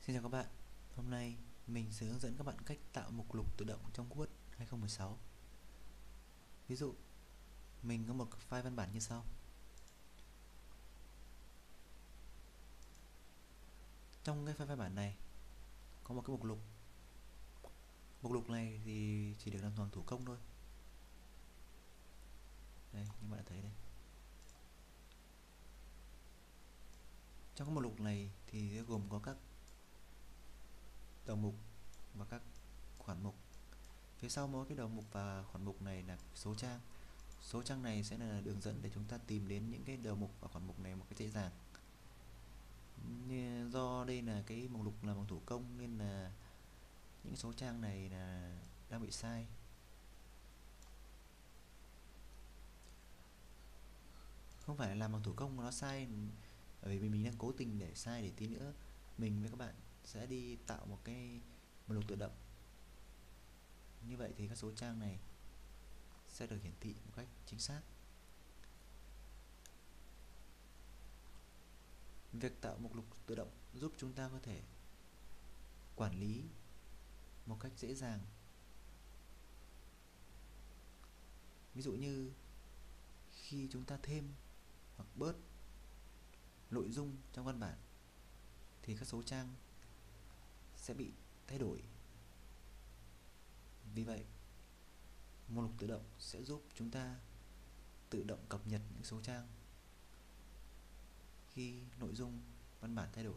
Xin chào các bạn, hôm nay mình sẽ hướng dẫn các bạn cách tạo mục lục tự động trong Word 2016. Ví dụ, mình có một file văn bản như sau. Trong cái file văn bản này có một cái mục lục. Mục lục này thì chỉ được làm bằng thủ công thôi. Đây, như bạn đã thấy đây. Trong cái mục lục này thì gồm có các đầu mục và các khoản mục. Phía sau mỗi cái đầu mục và khoản mục này là số trang. Số trang này sẽ là đường dẫn để chúng ta tìm đến những cái đầu mục và khoản mục này một cách dễ dàng. Do đây là cái mục lục là bằng thủ công nên là những số trang này là đang bị sai. Không phải là làm bằng thủ công mà nó sai, bởi vì mình đang cố tình để sai để tí nữa mình với các bạn sẽ đi tạo một cái mục lục tự động. Như vậy thì các số trang này sẽ được hiển thị một cách chính xác. Việc tạo mục lục tự động giúp chúng ta có thể quản lý một cách dễ dàng. Ví dụ như khi chúng ta thêm hoặc bớt nội dung trong văn bản thì các số trang sẽ bị thay đổi. Vì vậy, mục lục tự động sẽ giúp chúng ta tự động cập nhật những số trang khi nội dung văn bản thay đổi.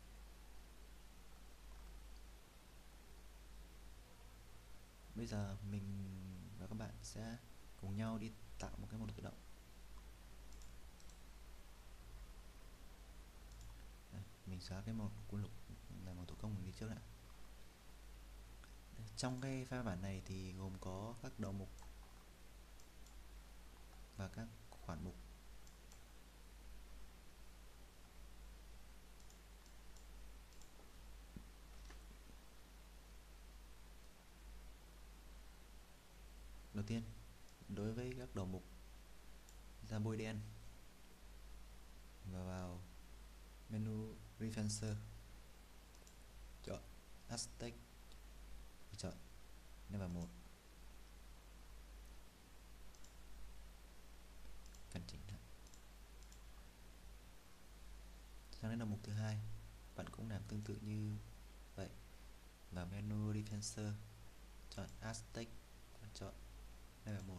Bây giờ mình và các bạn sẽ cùng nhau đi tạo một cái mục lục tự động. Đây, mình xóa cái mục lục là mục thủ công mình đi trước đã. Trong cái file bản này thì gồm có các đầu mục và các khoản mục. Đầu tiên, đối với các đầu mục, ra bôi đen và vào menu Referencer, chọn Aztec và chọn level 1. Căn chỉnh lại. Sang đến đầu mục thứ hai, bạn cũng làm tương tự như vậy. Vào menu Referencer, chọn Aztec và chọn level 1.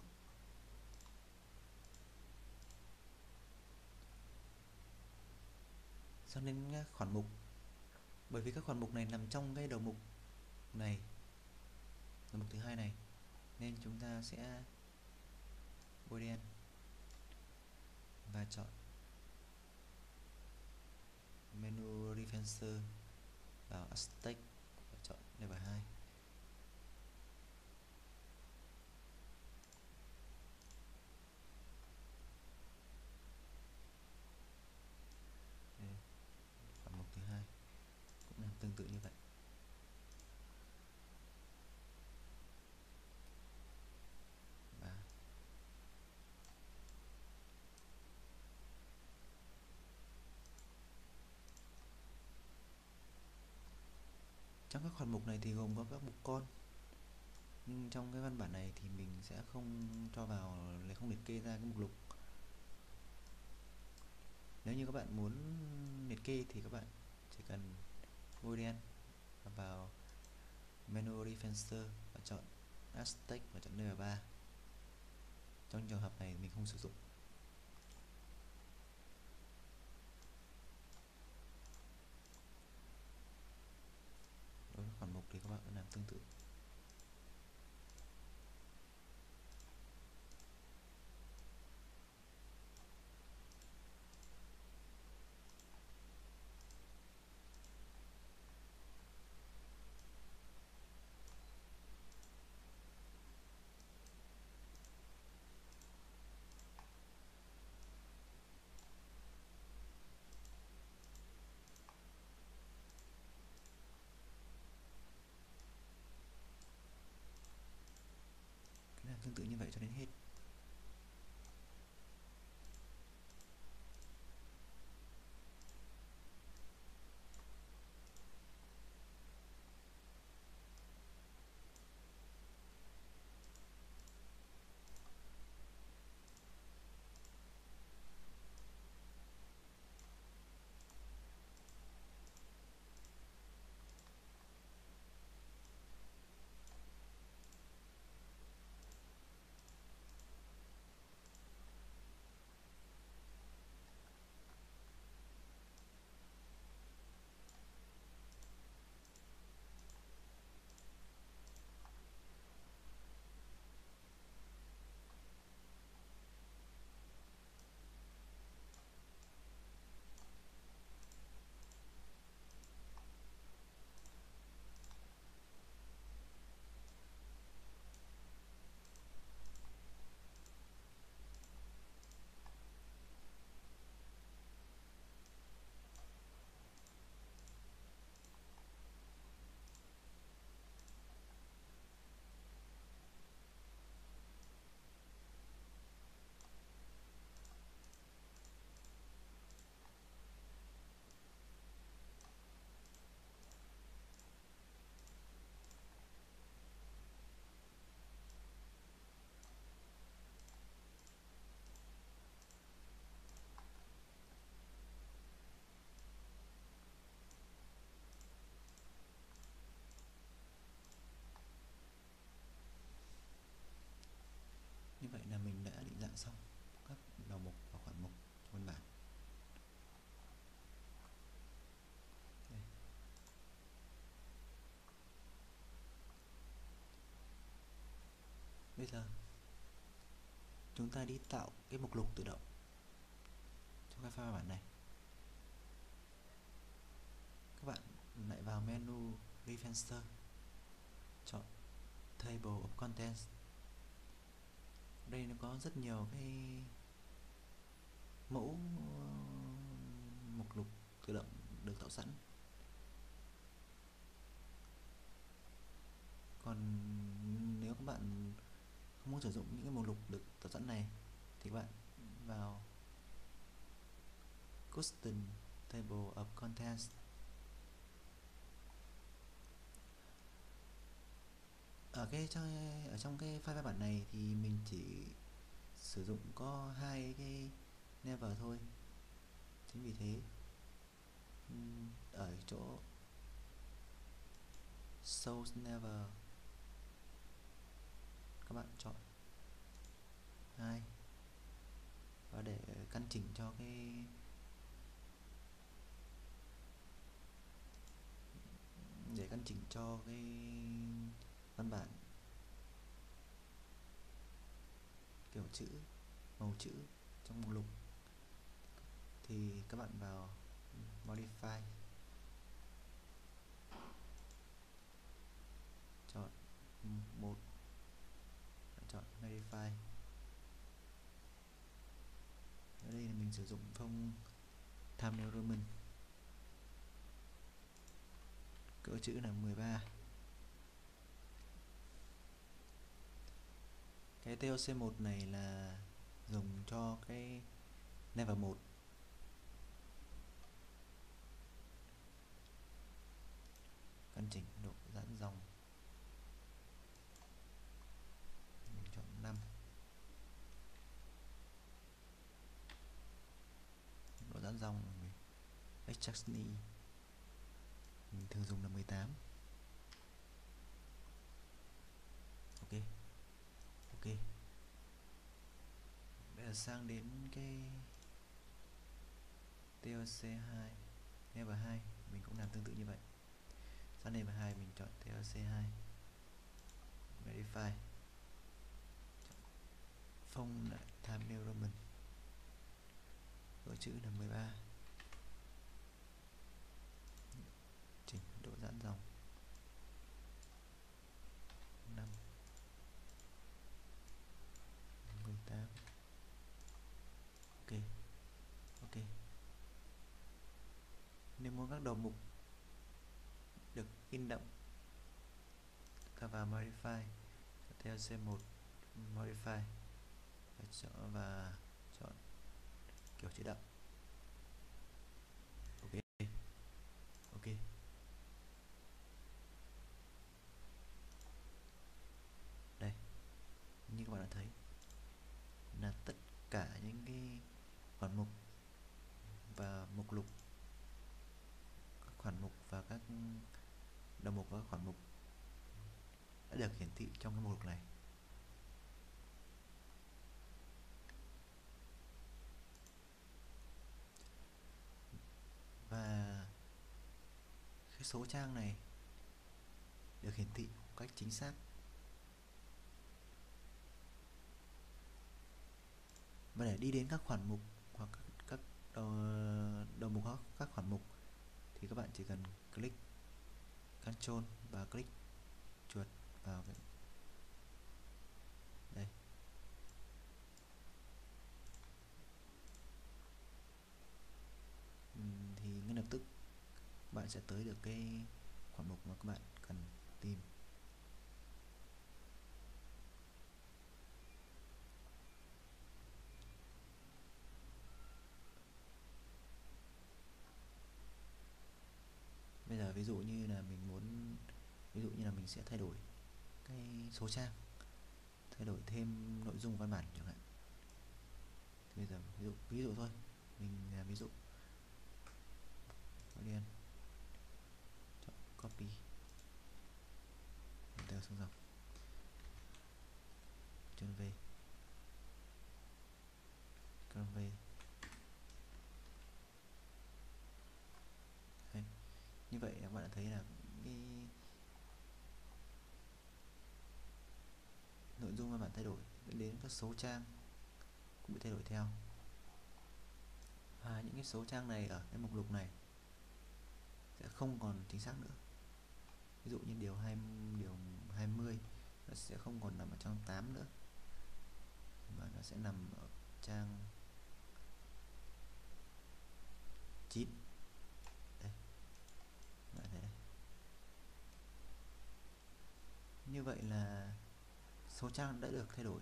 Sang đến các khoản mục. Bởi vì các khoản mục này nằm trong cái đầu mục này, đầu mục thứ hai này, nên chúng ta sẽ bôi đen và chọn menu Referencer, vào Aztec và chọn level 2. Đây, khoản mục thứ hai cũng làm tương tự như vậy. Và trong các khoản mục này thì gồm có các mục con, nhưng trong cái văn bản này thì mình sẽ không cho vào, không liệt kê ra cái mục lục. Nếu như các bạn muốn liệt kê thì các bạn chỉ cần bôi đen và vào menu Referencer và chọn Aztec và chọn level 3. Trong trường hợp này mình không sử dụng. Đối với khoản mục thì các bạn cũng làm tương tự. Bây giờ chúng ta đi tạo cái mục lục tự động trong cái file bản này. Các bạn lại vào menu Referencer, chọn Table of Contents. Đây nó có rất nhiều cái mẫu mục lục tự động được tạo sẵn. Còn nếu các bạn không muốn sử dụng những cái mục lục được tạo sẵn này thì các bạn vào Custom Table of Contents. Ở trong cái file bản này thì mình chỉ sử dụng có hai cái never thôi. Chính vì thế ở chỗ Show Never các bạn chọn 2 và để căn chỉnh cho cái văn bản kiểu chữ, màu chữ trong mục lục thì các bạn vào Modify, chọn một, chọn Modify. Ở đây là mình sử dụng phông Times New Roman, cỡ chữ là 13. Cái TOC1 này là dùng cho cái level 1. Căn chỉnh độ giãn dòng, mình chọn 5. Độ giãn dòng exactly mình thường dùng là 18. Ok. Bây giờ sang đến cái TOC2 level 2 mình cũng làm tương tự như vậy. Sang level 2 mình chọn TOC2, Verify, phông lại Times New Roman, cỡ chữ là 13, chỉnh độ giãn dòng 5, 18. Ok. Nếu muốn các đầu mục được in đậm, ta vào Modify, TLC1 Modify và chọn kiểu chữ đậm. Ok. Đây, như các bạn đã thấy là tất cả những cái khoản mục và mục lục, các khoản mục và các đầu mục và các khoản mục đã được hiển thị trong cái mục lục này. Và cái số trang này được hiển thị một cách chính xác. Và để đi đến các khoản mục hoặc các đầu mục hoặc các khoản mục thì các bạn chỉ cần click Ctrl và click chuột vào cái đây. Thì ngay lập tức bạn sẽ tới được cái khoản mục mà các bạn cần tìm. Bây giờ ví dụ như là mình sẽ thay đổi cái số trang, thay đổi thêm nội dung văn bản chẳng hạn. Thì bây giờ ví dụ thôi, mình ví dụ điền, chọn copy, theo xuống dòng, Ctrl V, Ctrl V. Đấy. Như vậy các bạn đã thấy là cái nội dung văn bản thay đổi dẫn đến các số trang cũng bị thay đổi theo. Và những cái số trang này ở cái mục lục này sẽ không còn chính xác nữa. Ví dụ như điều 20 nó sẽ không còn nằm ở trang 8 nữa, mà nó sẽ nằm ở trang 9. Đây, bạn thấy đây. Như vậy là số trang đã được thay đổi,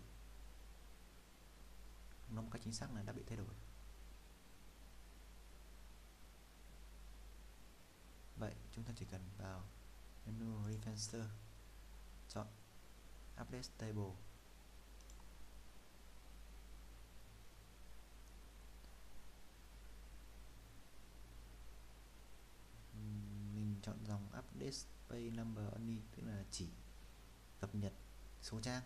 nó một cách chính xác là đã bị thay đổi. Vậy chúng ta chỉ cần vào menu Referencer, chọn Update Table, mình chọn dòng Update Page Number Only, tức là chỉ cập nhật số trang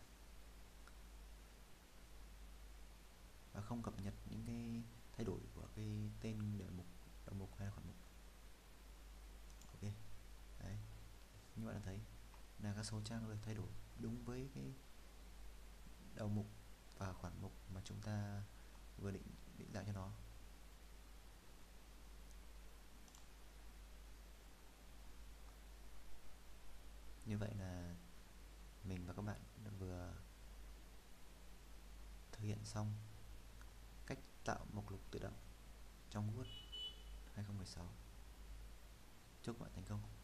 và không cập nhật những cái thay đổi của cái tên đầu mục hay là khoản mục. Ok, đấy, như bạn đã thấy là các số trang được thay đổi đúng với cái đầu mục và khoản mục mà chúng ta vừa định dạng cho nó. Như vậy là mình và các bạn đã vừa thực hiện xong cách tạo mục lục tự động trong Word 2016. Chúc các bạn thành công.